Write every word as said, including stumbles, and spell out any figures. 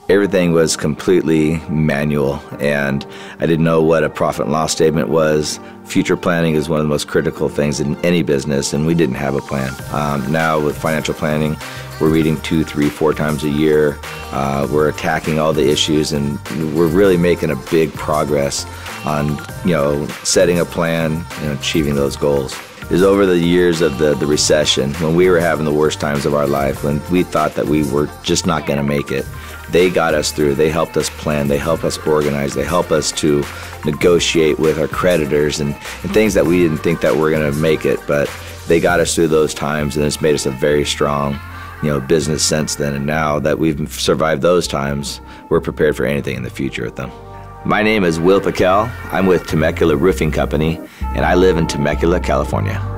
Everything was completely manual, and I didn't know what a profit and loss statement was. Future planning is one of the most critical things in any business, and we didn't have a plan. Um, now with financial planning, we're reading two, three, four times a year. Uh, we're attacking all the issues, and we're really making a big progress on, you know, setting a plan and achieving those goals. Is over the years of the, the recession, when we were having the worst times of our life, when we thought that we were just not going to make it, they got us through. They helped us plan, they helped us organize, they helped us to negotiate with our creditors and, and things that we didn't think that we were going to make it, but they got us through those times, and it's made us a very strong, you know, business since then. And now that we've survived those times, we're prepared for anything in the future with them. My name is Will Picquelle. I'm with Temecula Roofing Company, and I live in Temecula, California.